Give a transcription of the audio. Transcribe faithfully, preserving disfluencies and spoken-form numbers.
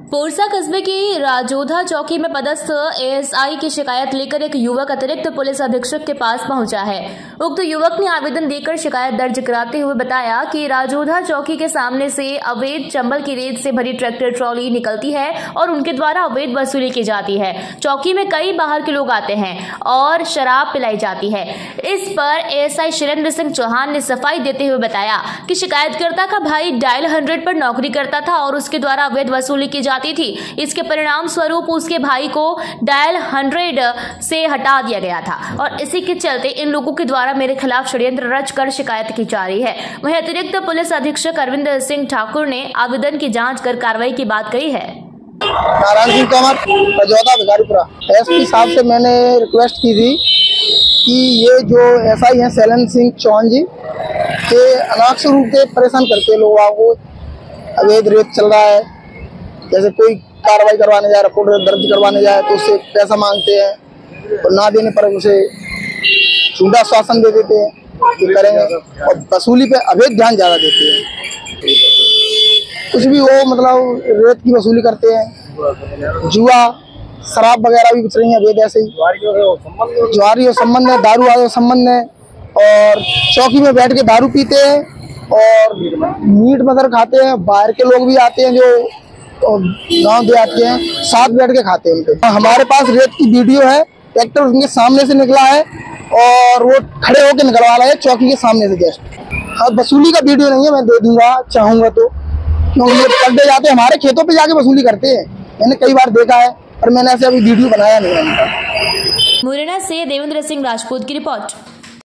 पोरसा कस्बे की राजोधा चौकी में पदस्थ एएसआई की शिकायत लेकर एक युवक अतिरिक्त पुलिस अधीक्षक के पास पहुंचा है। उक्त युवक ने आवेदन देकर शिकायत दर्ज कराते हुए बताया कि राजोधा चौकी के सामने से अवैध चंबल की रेत से भरी ट्रैक्टर ट्रॉली निकलती है और उनके द्वारा अवैध वसूली की जाती है। चौकी में कई बाहर के लोग आते हैं और शराब पिलाई जाती है। इस पर एएसआई शिरेंद्र सिंह चौहान ने सफाई देते हुए बताया कि शिकायतकर्ता का भाई डायल हंड्रेड पर नौकरी करता था और उसके द्वारा अवैध वसूली की जाती थी। इसके परिणाम स्वरूप उसके भाई को डायल हंड्रेड से हटा दिया गया था और इसी के चलते इन लोगों के द्वारा मेरे खिलाफ षड्यंत्र रच कर शिकायत की जा रही है। वहीं अतिरिक्त पुलिस अधीक्षक अरविंद सिंह ठाकुर ने आवेदन की जांच कर कार्रवाई की बात कही है। नारायण सिंह तोमर, रजौदा भिखारीपुरा। एसपी साहब से मैंने रिक्वेस्ट की थी कि ये जो एसआई हैं शैलेंद्र सिंह चौहान जी के अनाक्ष रूप से परेशान करते लोगों को, अवैध रेत चल रहा है, जैसे कोई कार्रवाई करवाने जाए, रिपोर्ट दर्ज करवाने जाए तो उससे पैसा मांगते हैं और ना देने पर उसे झूठा आश्वासन दे देते हैं कि करेंगे और वसूली पे अवैध ध्यान ज़्यादा देते हैं। कुछ भी हो, मतलब रेत की वसूली करते हैं, जुआ शराब वगैरह भी बिच रही है अवैध, ऐसे ही जुआरी हो संबंध है, दारू आदि संबंध है और चौकी में बैठ के दारू पीते हैं और मीट मदर खाते हैं। बाहर के लोग भी आते हैं जो गांव देहात के हैं, साथ बैठ के खाते हैं उनके। हमारे पास रेत की वीडियो है, ट्रैक्टर उनके सामने से निकला है और वो खड़े होकर निकलवा रहे हैं चौकी के सामने से जस्ट। हाँ, वसूली का वीडियो नहीं है, मैं दे दूंगा चाहूंगा तो, क्योंकि ये पकड़े जाते हैं, हमारे खेतों पे जाके वसूली करते हैं। मैंने कई बार देखा है पर मैंने ऐसे अभी वीडियो बनाया नहीं है। मुरैना से देवेंद्र सिंह राजपूत की रिपोर्ट।